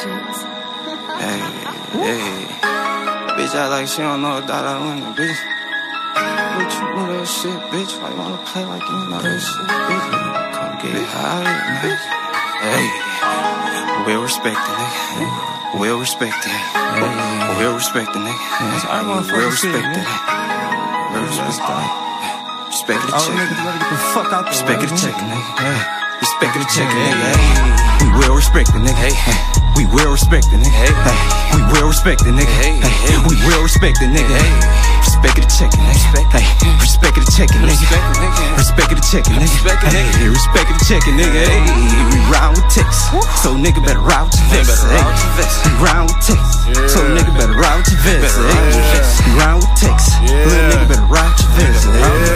Productions. Hey, hey. Bitch, I like she don't know that I win, bitch. Bitch, you know that shit, bitch. Why you wanna play like you know that shit, bitch? Come get high, man. Hey, we'll respect the nigga. We'll respect it. We'll respect the nigga. We'll respect it. We'll respect it. Respect the check. Respect the check, nigga. Respect the check, nigga. We will respect the nigga. We will respect the nigga. We will respect the nigga. We will respect the nigga. Respect the check, nigga. Respect the check, nigga. Respect the check, nigga. Respect the check, nigga. We round with ticks, so nigga better ride with your vest. We round with ticks, so nigga better ride with your vest. We round with ticks, little nigga better ride with your vest.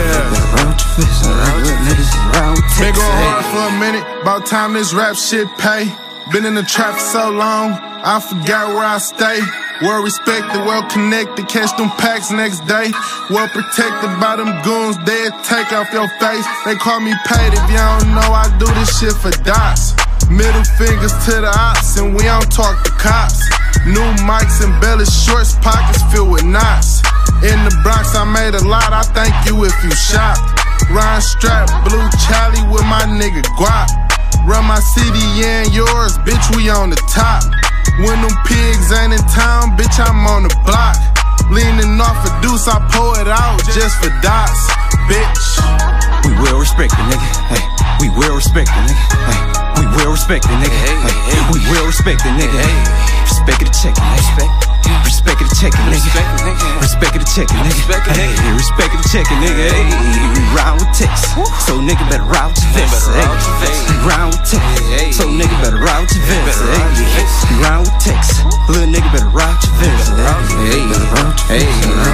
Been going hard for a minute, about time this rap shit pay. Been in the trap for so long, I forgot where I stay. Well respected, well connected, catch them packs next day. Well protected by them goons, they'll take off your face. They call me paid, if you don't know I do this shit for dots. Middle fingers to the ops, and we don't talk to cops. New mics and belly shorts, pockets filled with knots. In the Bronx I made a lot, I thank you if you shopped. Ryan Strap, Blue Charlie with my nigga Guap. Run my city and yours, bitch, we on the top. When them pigs ain't in town, bitch, I'm on the block. Leaning off a deuce, I pour it out just for dots, bitch. We will respect the nigga. Hey, we will respect the nigga. Hey, we will respect the nigga. Hey, we will respect the nigga. Respect the check, nigga. Respect the check, nigga. Respect the check, nigga. Hey, respect the check, nigga. We round with ticks, so nigga better ride with your vest. We round with ticks, so nigga better ride with your vest. We round with ticks, little nigga better ride with your vest. Hey,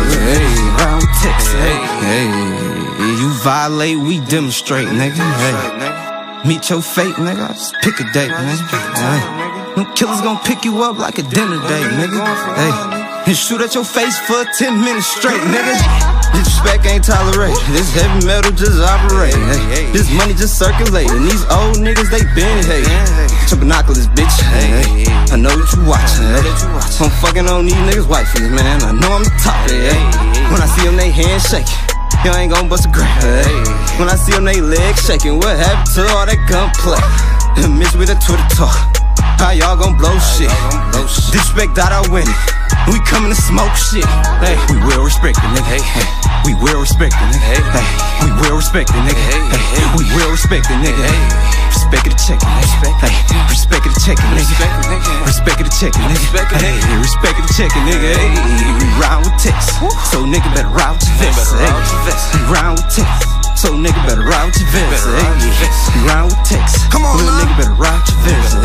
round with ticks. Hey, you violate, we demonstrate, nigga. Hey, meet your fate, nigga. Just pick a date, nigga. Them killers gon' pick you up like a dinner date, nigga. Hey, and shoot at your face for 10 minutes straight, nigga. Disrespect ain't tolerated. This heavy metal just operating. Hey, this money just circulating. These old niggas, they been hating. Your binoculars, bitch. Hey, I know what you watching. Hey, I'm fucking on these niggas' wifey, man. I know I'm the top of it. Hey, when I see them, they hands shaking. You ain't gon' bust a grab. Hey, when I see them, they legs shaking. What happened to all that gunplay? Miss with a Twitter talk. How y'all gon' blow shit? Disrespect that I win. We coming to smoke shit. Hey, we will respect the nigga. Hey, we will respect the nigga. Hey, we will respect the nigga. Hey, we will respect the nigga. Respect the check, nigga. Hey, respect the check, nigga. Respect the check, nigga. Hey, respect the check, nigga. Hey, we round with ticks, so nigga better ride with your vest. We round with ticks, so nigga better ride with your vest. We round with ticks, little nigga better ride with your vest.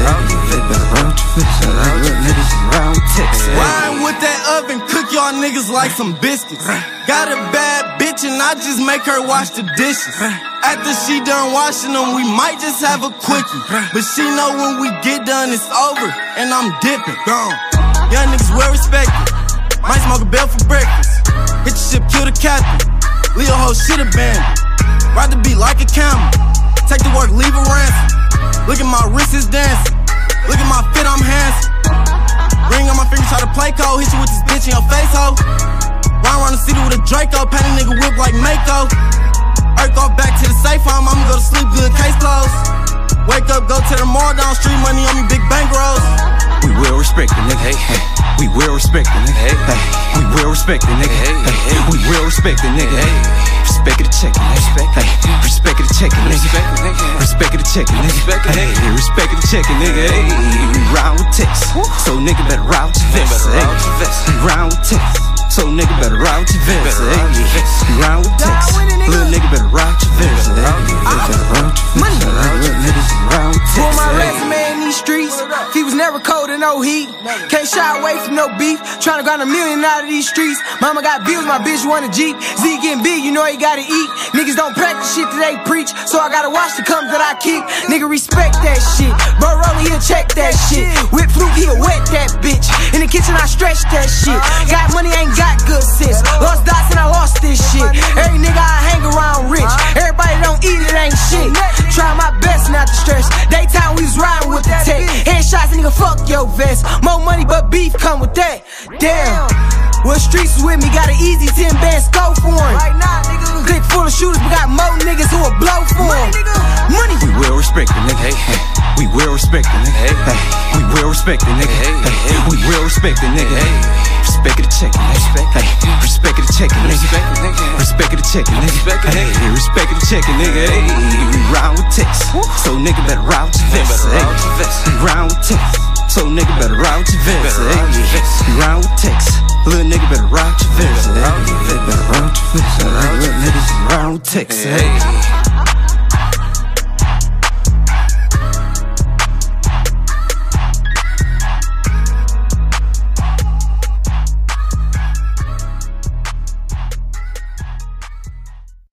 Riding with that oven, cook y'all niggas like some biscuits. Got a bad bitch and I just make her wash the dishes. After she done washing them, we might just have a quickie. But she know when we get done, it's over, and I'm dipping. Gone. Young niggas well respected. Might smoke a bell for breakfast. Hit your ship, kill the captain. Leave a whole shit abandoned. Ride the beat like a camel. Take the work, leave a ransom. Look at my wrist, it's dancing. Look at my fit, I'm handsome. Ring on my finger, try to play cold. Hit you with this bitch in your face, ho. Run around the city with a Draco. Paint a nigga whip like Mako. Earth off back to the safe home. I'ma go to sleep, good case closed. Wake up, go to the mall, down street, money on me, big bankrolls. We will respect the nigga. Hey, we will respect the nigga. Hey, we will respect the nigga. Hey, we will respect the nigga. Respect the check, nigga. Hey, respect the check, nigga. Respect the check, nigga. Hey, respect the check, nigga. Hey, we round with ticks, so nigga better ride with your vest. We round with ticks, so nigga better ride with your vest. We round with ticks, little nigga better ride with your vest. Pull my resume in these streets. He was never cold and no heat. Can't shy away from no beef. Tryna grind $1 million out of these streets. Mama got bills, my bitch want a Jeep. Z getting big, you know he gotta eat. Niggas don't practice shit that they preach, so I gotta watch the comes that I keep. Nigga respect that shit. Bro Rollie, he'll check that shit. Whip fluke, he'll wet that bitch. In the kitchen, I stretch that shit. Got money, ain't got good sis. Lost dots and I lost this shit. Every nigga I hang around rich. Everybody don't eat it, ain't shit. Try my best not to stress. Daytime we was riding with the tech. Headshots, nigga fuck your vest. More money but beef come with that. Damn. Well, streets was with me, got an easy 10-band scope for him. Right now, nigga. Click full of shooters, we got more niggas who will blow for him. Money. We will respect the nigga. Hey, we will respect the nigga. Hey, we will respect the nigga. Hey, we will respect the nigga. Hey, respect it to check it, nigga. Hey, respect it to check it, nigga. Respect it to check it, nigga. Hey, respect it to check it, nigga. Hey, we round with text, so nigga better ride with your vest. Hey, we round with text, so nigga better ride with your vest. Hey, we round with text. Little nigga better ride your vest. Better ride your vest. Little niggas round with text. Hey.